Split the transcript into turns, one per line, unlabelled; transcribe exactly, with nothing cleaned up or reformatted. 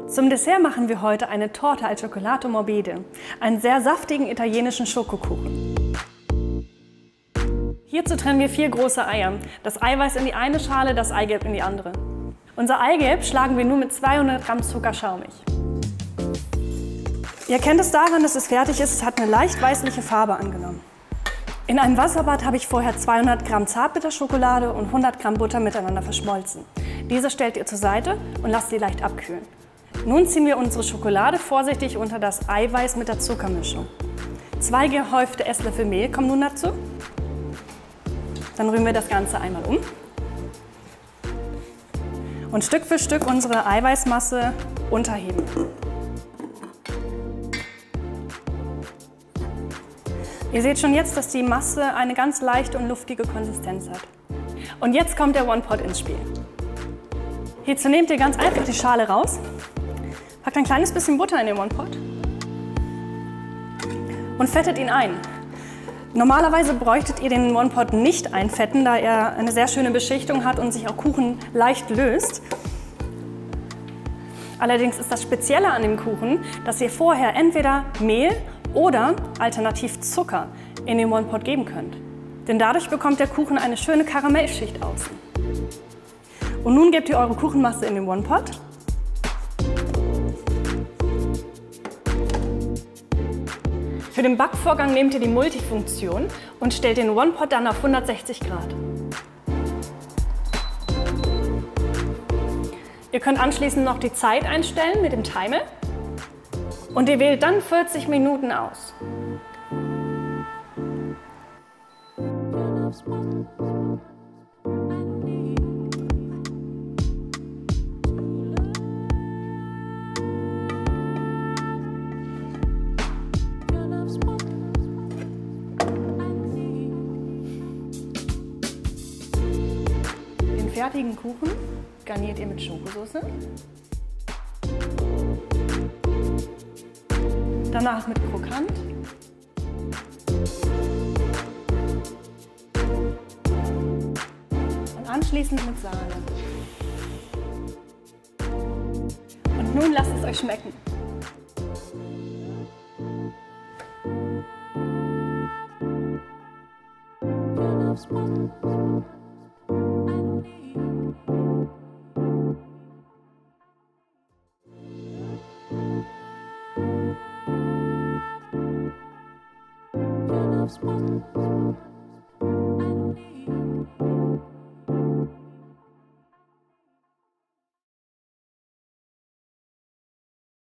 Zum Dessert machen wir heute eine Torte al cioccolato morbide, einen sehr saftigen italienischen Schokokuchen. Hierzu trennen wir vier große Eier, das Eiweiß in die eine Schale, das Eigelb in die andere. Unser Eigelb schlagen wir nun mit zweihundert Gramm Zucker schaumig. Ihr erkennt es daran, dass es fertig ist, es hat eine leicht weißliche Farbe angenommen. In einem Wasserbad habe ich vorher zweihundert Gramm Zartbitterschokolade und hundert Gramm Butter miteinander verschmolzen. Diese stellt ihr zur Seite und lasst sie leicht abkühlen. Nun ziehen wir unsere Schokolade vorsichtig unter das Eiweiß mit der Zuckermischung. Zwei gehäufte Esslöffel Mehl kommen nun dazu. Dann rühren wir das Ganze einmal um. Und Stück für Stück unsere Eiweißmasse unterheben. Ihr seht schon jetzt, dass die Masse eine ganz leichte und luftige Konsistenz hat. Und jetzt kommt der One-Pot ins Spiel. Hierzu nehmt ihr ganz einfach die Schale raus, packt ein kleines bisschen Butter in den One-Pot und fettet ihn ein. Normalerweise bräuchtet ihr den One-Pot nicht einfetten, da er eine sehr schöne Beschichtung hat und sich auch Kuchen leicht löst. Allerdings ist das Spezielle an dem Kuchen, dass ihr vorher entweder Mehl oder alternativ Zucker in den One-Pot geben könnt. Denn dadurch bekommt der Kuchen eine schöne Karamellschicht außen. Und nun gebt ihr eure Kuchenmasse in den One-Pot. Für den Backvorgang nehmt ihr die Multifunktion und stellt den One-Pot dann auf hundertsechzig Grad. Ihr könnt anschließend noch die Zeit einstellen mit dem Timer und ihr wählt dann vierzig Minuten aus. Den fertigen Kuchen garniert ihr mit Schokosauce, danach mit Krokant und anschließend mit Sahne. Und nun lasst es euch schmecken.
Spot.